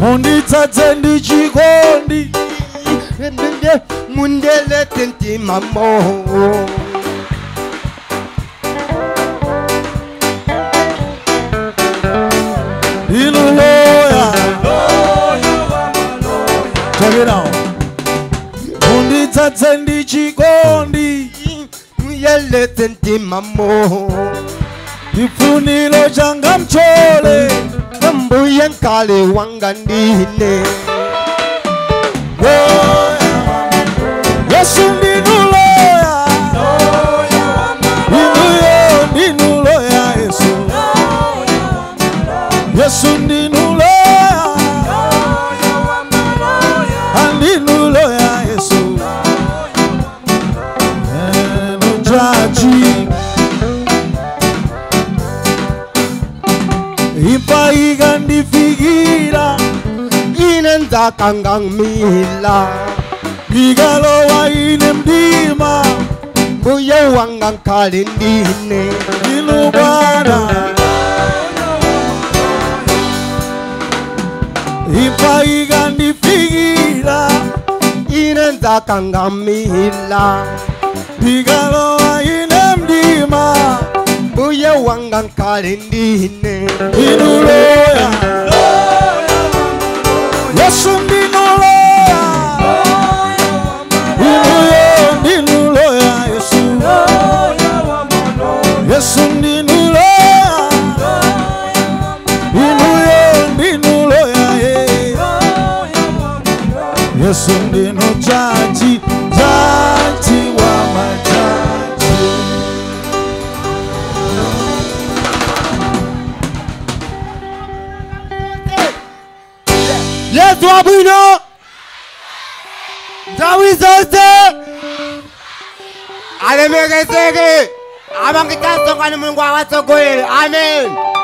Unditsatse ndichikondi mundelete mtima mo. Inuloya check it out. Unditsatse ndichikondi mundelete mtima mo. Chifuniro changa mchole mbuye nkale wanga ndine. Yesu ndinuloya ndinuloya Yesu. Yesu ndinuloya ndinuloya Yesu. Jaji impa ikandifikira inenza kangamila. Igalowa ine mdima mbuye wanga nkale ndine. Inu Bwana impa ikandifikira inenza kangamila. Igalowa ine mdima mbuye wanga nkale ndine. Inuloya Yesu ndinuloya ndinuloya Yesu. Yesu ndinuloya ndinuloya Yesu ndinu jaji wa majaji. Yesu abwino nthawi zonse alemekezeke. Amangitaso ngani Mulungu awatsogolere. Amen.